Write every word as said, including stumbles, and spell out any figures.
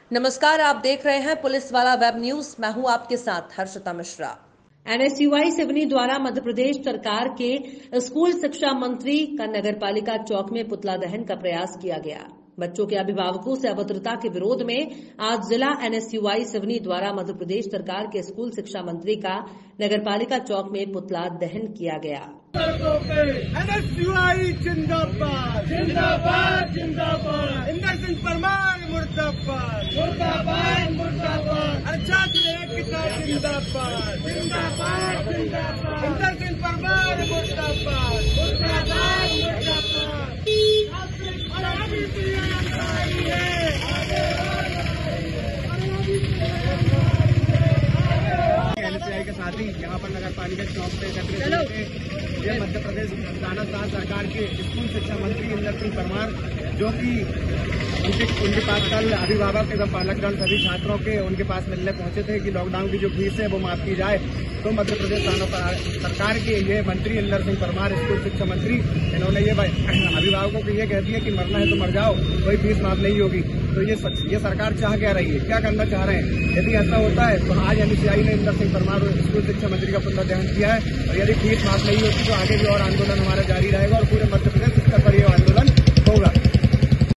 नमस्कार, आप देख रहे हैं पुलिस वाला वेब न्यूज। मैं हूं आपके साथ हर्षिता मिश्रा। एनएसयूआई सिवनी द्वारा मध्य प्रदेश सरकार के स्कूल शिक्षा मंत्री का नगरपालिका चौक में पुतला दहन का प्रयास किया गया। बच्चों के अभिभावकों से अभद्रता के विरोध में आज जिला एनएसयूआई सिवनी द्वारा मध्य प्रदेश सरकार के स्कूल शिक्षा मंत्री का नगरपालिका चौक में पुतला दहन किया गया। एनएसयूआई जिंदाबाद जिंदाबाद जिंदाबाद इंदर सिंह परमार मुर्दाबाद मुर्दाबाद मुर्दाबाद छात्र एकता जिंदाबाद जिंदाबाद जिंदाबाद इंदर सिंह परमार मुर्दाबाद मुर्दाबाद मुर्दाबाद एनएसयूआई के साथ ही यहाँ पर नगर पालिका चौक पे एकत्रित हुए ये मध्य प्रदेश राजस्थान सरकार के स्कूल शिक्षा मंत्री इंदर सिंह परमार, जो कि उनके उनके पास कल अभिभावक एवं पालकगण सभी छात्रों के उनके पास मिलने पहुंचे थे कि लॉकडाउन की जो फीस है वो माफ की जाए। तो मध्य प्रदेश सरकार के ये मंत्री इंदर सिंह परमार, स्कूल शिक्षा मंत्री, इन्होंने ये अभिभावकों को ये कह दिया कि मरना है तो मर जाओ, कोई फीस माफ नहीं होगी। तो ये ये सरकार चाह क्या रही है, क्या करना चाह रहे हैं? यदि ऐसा होता है तो आज एनएसयूआई ने इंदर सिंह परमार स्कूल शिक्षा मंत्री का पुतला दहन किया है, और यदि फीस माफ नहीं होती तो आगे भी और आंदोलन हमारा जारी रहेगा और पूरे मध्य प्रदेश स्तर पर ये आंदोलन